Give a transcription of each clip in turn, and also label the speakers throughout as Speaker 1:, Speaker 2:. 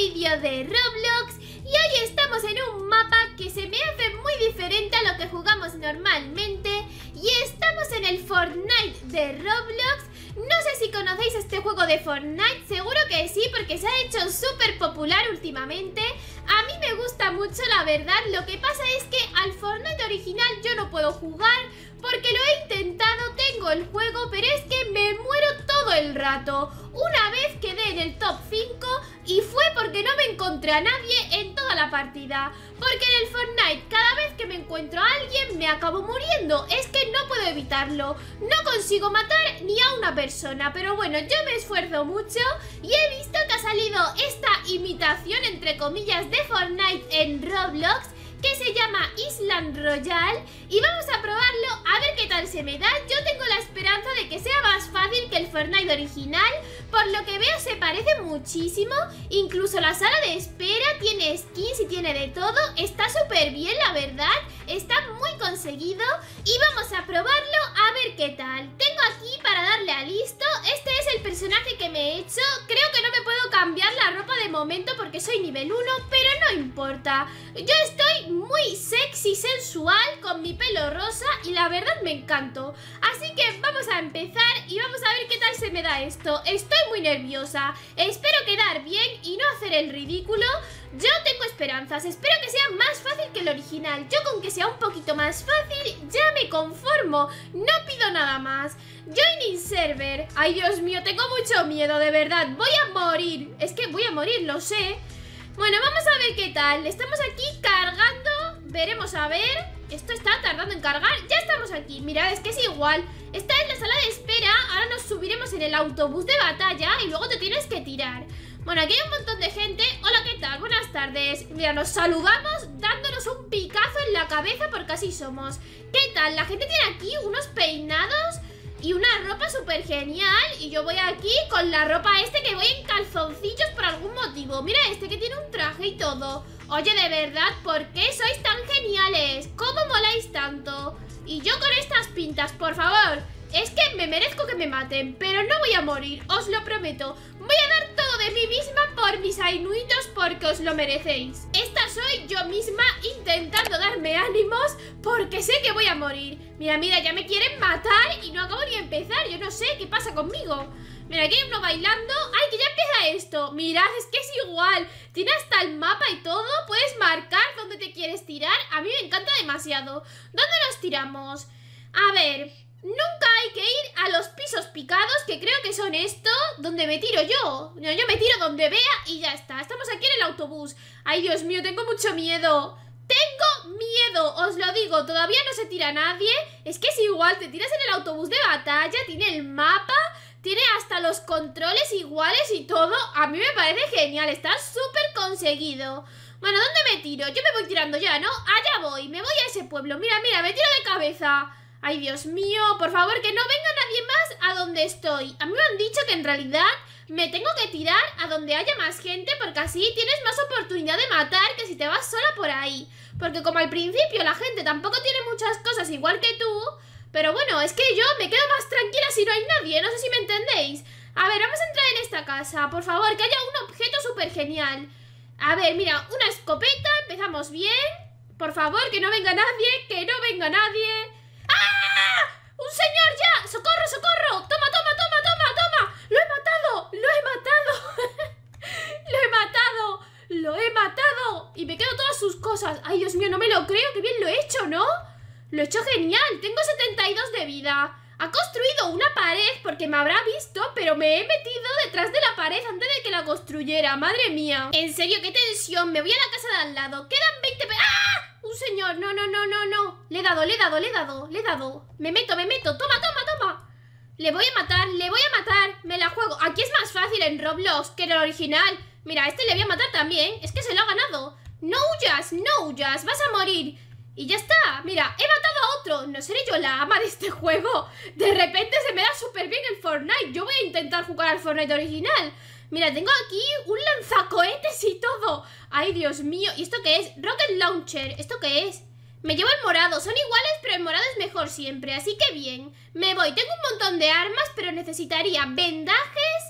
Speaker 1: vídeo de Roblox y hoy estamos en un mapa que se me hace muy diferente a lo que jugamos normalmente y estamos en el Fortnite de Roblox. No sé si conocéis este juego de Fortnite, seguro que sí porque se ha hecho súper popular últimamente. A mí me gusta mucho, la verdad. Lo que pasa es que al Fortnite original yo no puedo jugar porque lo he intentado, tengo el juego, pero es que me muero todo el rato. Una vez quedé en el top 5 y fue porque no me encontré a nadie en toda la partida. Porque en el Fortnite cada vez que me encuentro a alguien me acabo muriendo. Es que no puedo evitarlo. No consigo matar ni a una persona. Pero bueno, yo me esfuerzo mucho y he visto que ha salido esta imitación entre comillas de Fortnite en Roblox, que se llama Island Royale, y vamos a probarlo a ver qué tal se me da. Yo tengo la esperanza de que sea más fácil que el Fortnite original. Por lo que veo se parece muchísimo. Incluso la sala de espera tiene skins y tiene de todo. Está súper bien, la verdad. Está muy conseguido y vamos a probarlo a ver qué tal. Tengo aquí para darle a listo. Este es el personaje que me he hecho. Creo que no me puedo cambiar la ropa de momento porque soy nivel 1, pero no importa. Yo estoy muy sexy, sensual, con mi pelo rosa y la verdad me encanto. Así que vamos a empezar y vamos a ver qué tal se me da esto. Estoy muy nerviosa. Espero quedar bien y no hacer el ridículo. Yo tengo esperanzas, espero que sea más fácil que el original. Yo con que sea un poquito más fácil ya me conformo. No pido nada más. Joining server. Ay, Dios mío, tengo mucho miedo, de verdad. Voy a morir. Es que voy a morir, lo sé. Bueno, vamos a ver qué tal. Estamos aquí cargando. Veremos a ver. Esto está tardando en cargar. Ya estamos aquí. Mirad, es que es igual. Esta es la sala de espera. Ahora nos subiremos en el autobús de batalla y luego te tienes que tirar. Bueno, aquí hay un montón de gente. Hola, ¿qué tal? Buenas tardes. Mira, nos saludamos dándonos un picazo en la cabeza porque así somos. ¿Qué tal? La gente tiene aquí unos peinados y una ropa súper genial. Y yo voy aquí con la ropa que voy en calzoncillos por algún motivo. Mira este que tiene un traje y todo. Oye, de verdad, ¿por qué sois tan geniales? ¿Cómo moláis tanto? Y yo con estas pintas, por favor. Es que me merezco que me maten, pero no voy a morir, os lo prometo. Voy a dar todo de mí misma por mis ainuitos porque os lo merecéis. Esta soy yo misma intentando darme ánimos porque sé que voy a morir. Mira, mira, ya me quieren matar y no acabo ni de empezar. Yo no sé qué pasa conmigo. Mira, aquí hay uno bailando. ¡Ay, que ya empieza esto! Mirad, es que es igual. Tiene hasta el mapa y todo. Puedes marcar dónde te quieres tirar. A mí me encanta demasiado. ¿Dónde nos tiramos? A ver... Nunca hay que ir a los pisos picados, que creo que son esto, donde me tiro yo. Yo me tiro donde vea y ya está. Estamos aquí en el autobús. Ay, Dios mío, tengo mucho miedo. Tengo miedo, os lo digo. Todavía no se tira nadie. Es que es igual, te tiras en el autobús de batalla. Tiene el mapa, tiene hasta los controles iguales y todo. A mí me parece genial, está súper conseguido. Bueno, ¿dónde me tiro? Yo me voy tirando ya, ¿no? Allá voy, me voy a ese pueblo. Mira, mira, me tiro de cabeza. Ay, Dios mío, por favor, que no venga nadie más a donde estoy. A mí me han dicho que en realidad me tengo que tirar a donde haya más gente porque así tienes más oportunidad de matar que si te vas sola por ahí. Porque como al principio la gente tampoco tiene muchas cosas igual que tú, pero bueno, es que yo me quedo más tranquila si no hay nadie, no sé si me entendéis. A ver, vamos a entrar en esta casa, por favor, que haya un objeto súper genial. A ver, mira, una escopeta, empezamos bien. Por favor, que no venga nadie, que no venga nadie. ¡Ah! ¡Un señor ya! ¡Socorro, socorro! ¡Toma, toma, toma, toma, toma! ¡Lo he matado! ¡Lo he matado! ¡Lo he matado! ¡Lo he matado! Y me quedo todas sus cosas. ¡Ay, Dios mío, no me lo creo! ¡Qué bien lo he hecho!, ¿no? Lo he hecho genial. Tengo 72 de vida. Ha construido una pared porque me habrá visto, pero me he metido detrás de la pared antes de que la construyera. ¡Madre mía! En serio, qué tensión. Me voy a la casa de al lado. Quedan 20... ¡Ah! Un señor, no, no, no, no, no. Le he dado, le he dado, le he dado, le he dado. Me meto, toma, toma, toma. Le voy a matar, le voy a matar. Me la juego, aquí es más fácil en Roblox que en el original. Mira, a este le voy a matar también. Es que se lo ha ganado. No huyas, vas a morir. Y ya está, mira, he matado a otro. No seré yo la ama de este juego. De repente se me da súper bien el Fortnite. Yo voy a intentar jugar al Fortnite original. Mira, tengo aquí un lanzacohetes y todo. Ay, Dios mío. ¿Y esto qué es? Rocket Launcher. ¿Esto qué es? Me llevo el morado. Son iguales, pero el morado es mejor siempre. Así que bien. Me voy. Tengo un montón de armas, pero necesitaría vendajes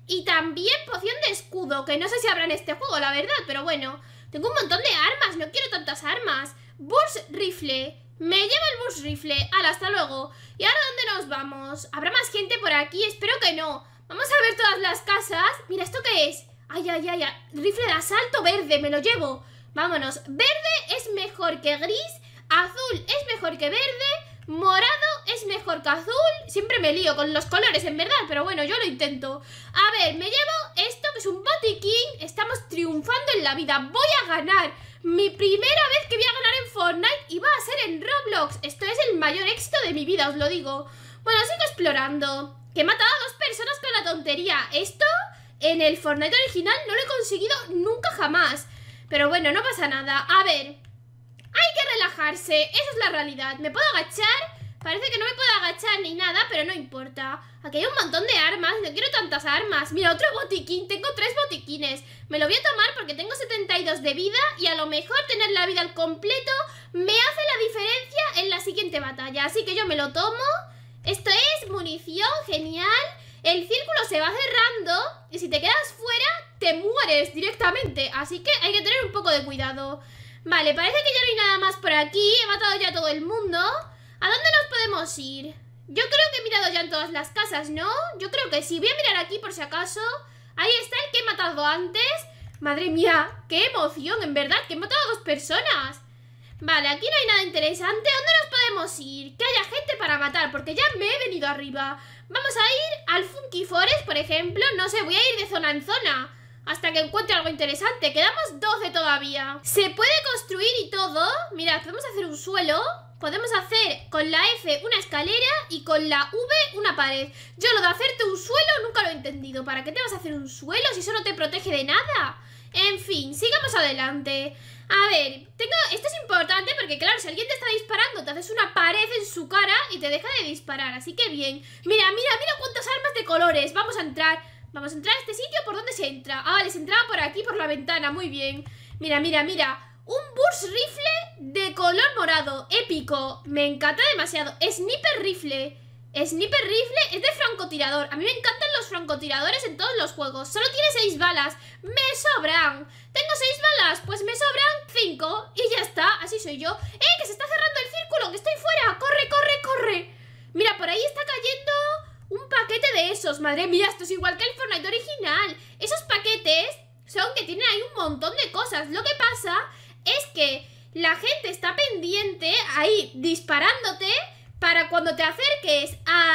Speaker 1: Y también poción de escudo, que no sé si habrá en este juego, la verdad, pero bueno. Tengo un montón de armas, no quiero tantas armas. Burst Rifle. Me llevo el Burst Rifle. ¡Hala, hasta luego! ¿Y ahora dónde nos vamos? ¿Habrá más gente por aquí? Espero que no. Vamos a ver todas las casas. Mira, ¿esto qué es? ¡Ay, ay, ay! Rifle de asalto verde, me lo llevo. Vámonos. Verde es mejor que gris. Azul es mejor que verde. Morado es mejor que azul. Siempre me lío con los colores, en verdad, pero bueno, yo lo intento. A ver, me llevo esto que es un botiquín. Estamos triunfando en la vida. Voy a ganar. Mi primera vez que voy a ganar en Fortnite y va a ser en Roblox. Esto es el mayor éxito de mi vida, os lo digo. Bueno, sigo explorando. Que he matado a 2 personas con la tontería. Esto en el Fortnite original no lo he conseguido nunca jamás. Pero bueno, no pasa nada. A ver, hay que relajarse, esa es la realidad. ¿Me puedo agachar? Parece que no me puedo agachar ni nada, pero no importa. Aquí hay un montón de armas, no quiero tantas armas. Mira, otro botiquín, tengo 3 botiquines. Me lo voy a tomar porque tengo 72 de vida y a lo mejor tener la vida al completo me hace la diferencia en la siguiente batalla. Así que yo me lo tomo. Esto es munición, genial. El círculo se va cerrando y si te quedas fuera te mueres directamente. Así que hay que tener un poco de cuidado. Vale, parece que ya no hay nada más por aquí. He matado ya a todo el mundo. ¿A dónde nos podemos ir? Yo creo que he mirado ya en todas las casas, ¿no? Yo creo que sí. Voy a mirar aquí por si acaso. Ahí está el que he matado antes. Madre mía, qué emoción, en verdad, que he matado a 2 personas. Vale, aquí no hay nada interesante. ¿A dónde nos podemos ir? Que haya gente para matar, porque ya me he venido arriba. Vamos a ir al Funky Forest, por ejemplo. No sé, voy a ir de zona en zona hasta que encuentre algo interesante. Quedamos 12 todavía. Se puede construir y todo. Mirad, podemos hacer un suelo. Podemos hacer con la F una escalera y con la V una pared. Yo lo de hacerte un suelo nunca lo he entendido. ¿Para qué te vas a hacer un suelo si eso no te protege de nada? En fin, sigamos adelante. A ver, esto es importante porque claro, si alguien te está disparando, te haces una pared en su cara y te deja de disparar. Así que bien. Mira, mira, mira cuántas armas de colores. Vamos a entrar. Vamos a entrar a este sitio. ¿Por dónde se entra? Ah, vale, se entraba por aquí, por la ventana. Muy bien. Mira, mira, mira. Un Burst Rifle de color morado. Épico. Me encanta demasiado. Sniper Rifle. Sniper Rifle es de francotirador. A mí me encantan los francotiradores en todos los juegos. Solo tiene 6 balas. Me sobran. Tengo 6 balas. Pues me sobran 5. Y ya está. Así soy yo. Que se está cerrando el círculo. Que estoy fuera. Corre, corre, corre. Mira, por ahí está cayendo un paquete de esos. Madre mía, esto es igual que el Fortnite original. Esos paquetes son que tienen ahí un montón de cosas. Lo que pasa es que la gente está pendiente ahí disparándote para cuando te acerques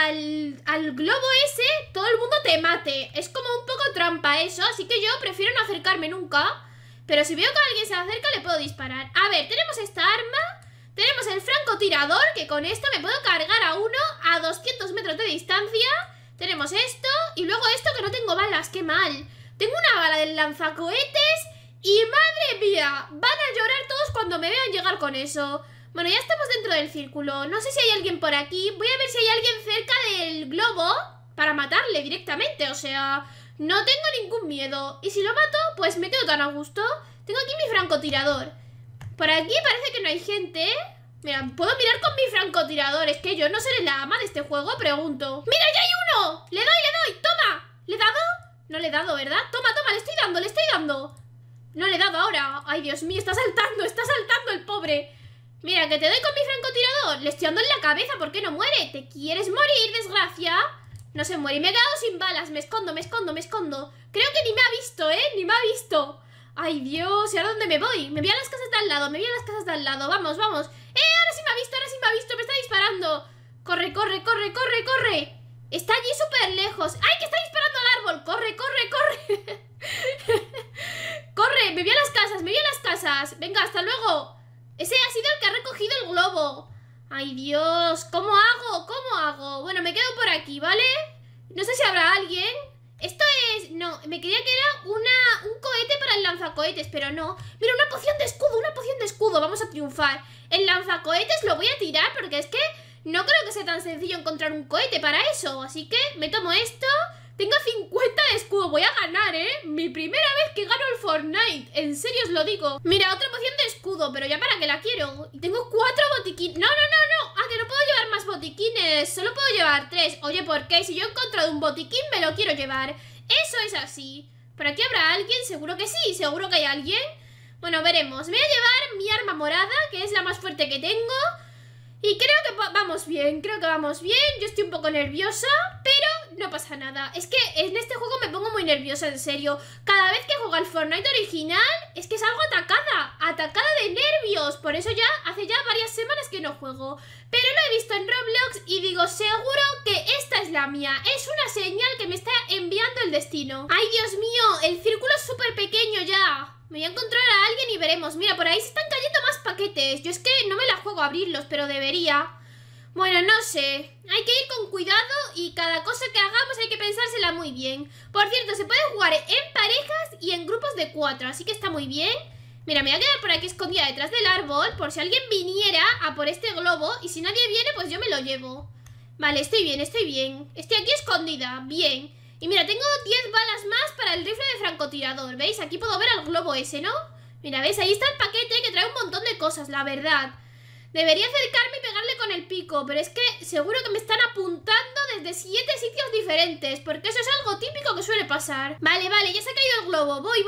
Speaker 1: al globo ese, todo el mundo te mate. Es como un poco trampa eso, así que yo prefiero no acercarme nunca. Pero si veo que alguien se acerca, le puedo disparar. A ver, tenemos esta arma. Tenemos el francotirador, que con esto me puedo cargar a uno a 200 metros de distancia. Tenemos esto, y luego esto que no tengo balas, qué mal. Tengo una bala del lanzacohetes y madre mía, van a llorar todos cuando me vean llegar con eso. Bueno, ya estamos dentro del círculo. No sé si hay alguien por aquí. Voy a ver si hay alguien cerca del globo para matarle directamente. O sea, no tengo ningún miedo. Y si lo mato, pues me quedo tan a gusto. Tengo aquí mi francotirador. Por aquí parece que no hay gente. Mira, puedo mirar con mi francotirador. Es que yo no seré la ama de este juego, pregunto. ¡Mira, ya hay uno! ¡Le doy! ¡Toma! ¿Le he dado? No le he dado, ¿verdad? Toma, toma, le estoy dando, le estoy dando. No le he dado ahora. Ay, Dios mío, está saltando el pobre. Mira, que te doy con mi francotirador. Le estoy dando en la cabeza, ¿por qué no muere? ¿Te quieres morir, desgracia? No se muere y me he quedado sin balas. Me escondo, me escondo, me escondo. Creo que ni me ha visto, ni me ha visto. Ay, Dios, ¿y ahora dónde me voy? Me voy a las casas de al lado, me voy a las casas de al lado. Vamos, vamos. Ahora sí me ha visto, ahora sí me ha visto. Me está disparando. Corre, corre, corre, corre, corre. Está allí súper lejos. ¡Ay, que está disparando al árbol! ¡Corre, corre, corre! ¡Corre! Me voy a las casas, me voy a las casas. Venga, hasta luego. Ese ha sido el que ha recogido el globo. ¡Ay, Dios! ¿Cómo hago? ¿Cómo hago? Bueno, me quedo por aquí, ¿vale? No sé si habrá alguien. Esto es... No, me creía que era un cohete para el lanzacohetes, pero no. Mira, una poción de escudo, una poción de escudo. Vamos a triunfar. El lanzacohetes lo voy a tirar porque es que no creo que sea tan sencillo encontrar un cohete para eso. Así que me tomo esto. Tengo 50 de escudo, voy a ganar, Mi primera vez que gano el Fortnite. En serio os lo digo. Mira, otra poción de escudo, pero ya para qué la quiero. Y tengo 4 botiquines. No, no, no, no. Ah, que no puedo llevar más botiquines. Solo puedo llevar 3. Oye, ¿por qué? Si yo he encontrado un botiquín, me lo quiero llevar. eso es así. ¿Por aquí habrá alguien? Seguro que sí, seguro que hay alguien. Bueno, veremos. Me voy a llevar mi arma morada, que es la más fuerte que tengo. Y creo que vamos bien, Yo estoy un poco nerviosa, pero no pasa nada. Es que en este juego me pongo muy nerviosa, en serio. Cada vez que juego al Fortnite original, es que salgo atacada de nervios. Por eso ya hace ya varias semanas que no juego. Pero lo he visto en Roblox y digo, seguro que esta es la mía. Es una señal que me está enviando el destino. ¡Ay, Dios mío! El círculo es súper pequeño ya. Me voy a encontrar a alguien y veremos. Mira, por ahí se están cayendo más paquetes. Yo es que no me la juego a abrirlos, pero debería. Bueno, no sé. Hay que ir con cuidado y cada cosa que hagamos hay que pensársela muy bien. Por cierto, se puede jugar en parejas y en grupos de 4, así que está muy bien. Mira, me voy a quedar por aquí escondida detrás del árbol por si alguien viniera a por este globo. Y si nadie viene, pues yo me lo llevo. Vale, estoy bien. Estoy aquí escondida, bien. Y mira, tengo 10 balas más para el rifle de francotirador. ¿Veis? Aquí puedo ver al globo ese, ¿no? Mira, ¿ves? Ahí está el paquete que trae un montón de cosas, la verdad. Debería acercarme y pegarle con el pico, pero es que seguro que me están apuntando desde 7 sitios diferentes, porque eso es algo típico que suele pasar. Vale, ya se ha caído el globo. Voy.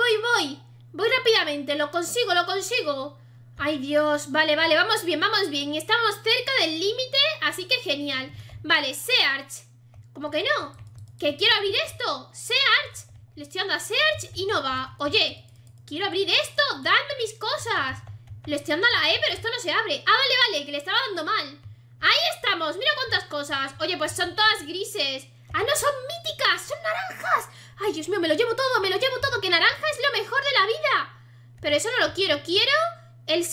Speaker 1: Voy rápidamente, lo consigo. Ay, Dios. Vale, vamos bien. Estamos cerca del límite, así que genial. Vale, Search. ¿Cómo que no? ¿Que quiero abrir esto? Search. Le estoy dando a Search y no va. Oye, quiero abrir esto. Dame mis cosas. Le estoy dando a la E, pero esto no se abre. Ah, vale, que le estaba dando mal. Ahí estamos, mira cuántas cosas. Oye, pues son todas grises. Ah, no, son míticas, son naranjas. Ay, Dios mío, me lo llevo todo. Que naranja es lo mejor de la vida. Pero eso no lo quiero, quiero el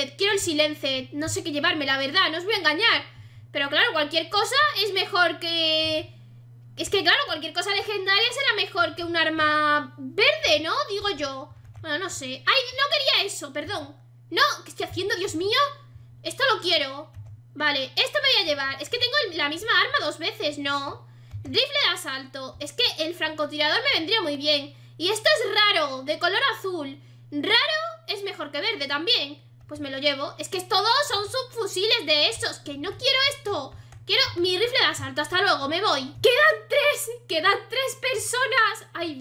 Speaker 1: Silenced. No sé qué llevarme, la verdad, no os voy a engañar. Pero claro, cualquier cosa es mejor que... Es que claro, cualquier cosa legendaria será mejor que un arma verde, ¿no? Digo yo. Bueno, no sé. ¡Ay, no quería eso! Perdón. No, ¿qué estoy haciendo, Dios mío? Esto lo quiero. Vale, esto me voy a llevar. Es que tengo la misma arma 2 veces, ¿no? Rifle de asalto. Es que el francotirador me vendría muy bien. Y esto es raro, de color azul. Raro es mejor que verde también. Pues me lo llevo. Es que todos son subfusiles de esos. Que no quiero esto. Quiero mi rifle de asalto. Hasta luego, me voy. Quedan 3 personas. Ay,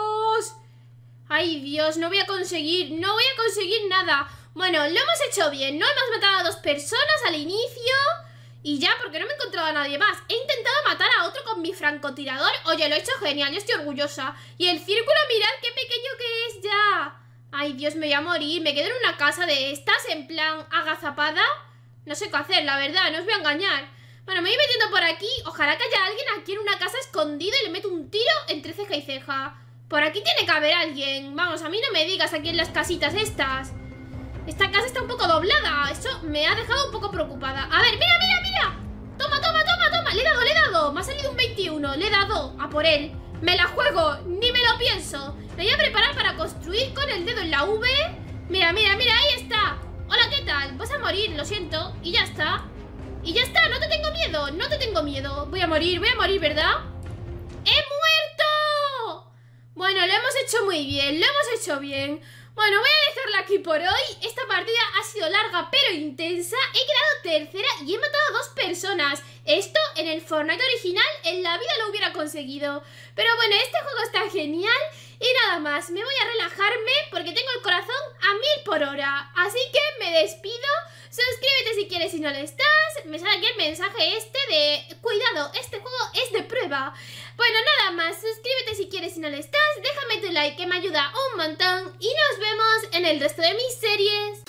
Speaker 1: Dios, no voy a conseguir nada. Bueno, lo hemos hecho bien, ¿no? Hemos matado a 2 personas al inicio. Y ya, porque no me he encontrado a nadie más. He intentado matar a otro con mi francotirador. Oye, lo he hecho genial, yo estoy orgullosa. Y el círculo, mirad qué pequeño que es ya. Ay, Dios, me voy a morir. Me quedo en una casa de estas, en plan agazapada. No sé qué hacer, la verdad, no os voy a engañar. Bueno, me voy metiendo por aquí. Ojalá que haya alguien aquí en una casa escondida y le meto un tiro entre ceja y ceja. Por aquí tiene que haber alguien. Vamos, a mí no me digas aquí en las casitas estas. Esta casa está un poco doblada. Eso me ha dejado un poco preocupada. A ver, mira. Toma. Le he dado. Me ha salido un 21. Le he dado a por él. Me la juego, ni me lo pienso. Me voy a preparar para construir con el dedo en la V. Mira, ahí está. Hola, ¿qué tal? Vas a morir, lo siento. Y ya está, no te tengo miedo. Voy a morir, ¿verdad? ¡He muerto! Bueno, lo hemos hecho muy bien, Bueno, voy a dejarla aquí por hoy. Esta partida ha sido larga pero intensa. He quedado tercera y he matado a 2 personas. Esto en el Fortnite original en la vida lo hubiera conseguido. Pero bueno, este juego está genial. Y nada más, me voy a relajarme porque tengo el corazón a 1000 por hora. Así que me despido. Suscríbete si quieres si no lo estás. Me sale aquí el mensaje este de... Cuidado, este juego es de prueba. Bueno, nada más, suscríbete si quieres si no lo estás. Déjame tu like que me ayuda un montón. Y nos vemos en el resto de mis series.